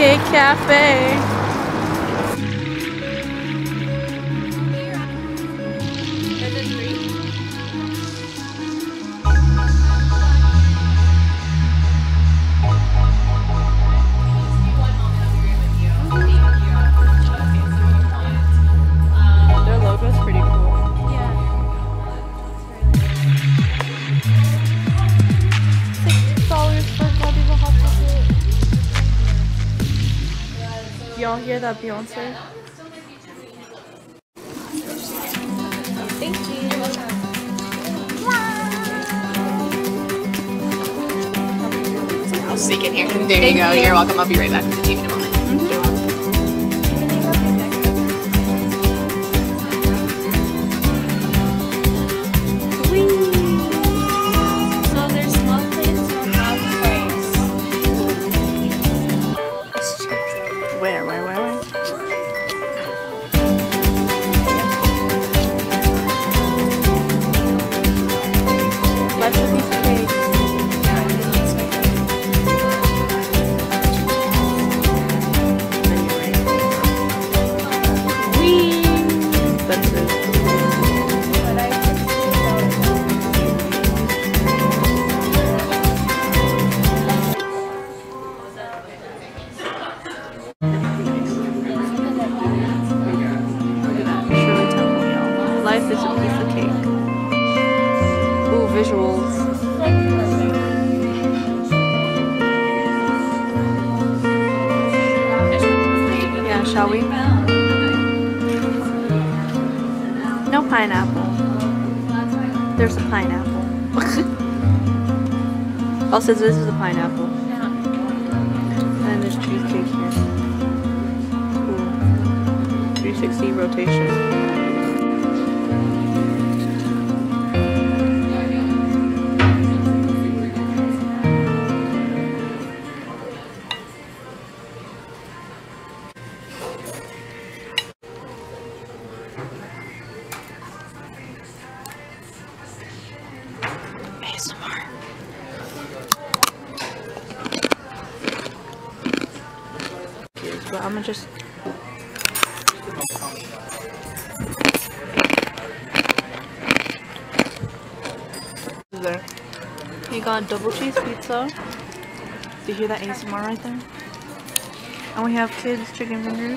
Cheesecake Cafe. Their logo's pretty cool. Yeah. $6 for a copy of a hot chocolate. Y'all hear that, Beyonce? Thank you. I'll sneak in here. There you go. You're welcome. I'll be right back with the TV in a moment. So there's small plates or half price. Where? Life's a piece of cake. Life is a piece of cake. Ooh, visuals. Yeah, shall we? No pineapple. There's a pineapple. Also, this is a pineapple. And there's cheesecake here. Ooh. 360 rotation. ASMR. But I'm gonna just there. You got double cheese pizza. Do you hear that ASMR right there? And we have kids chicken fingers.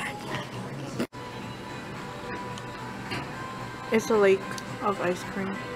It's a lake of ice cream.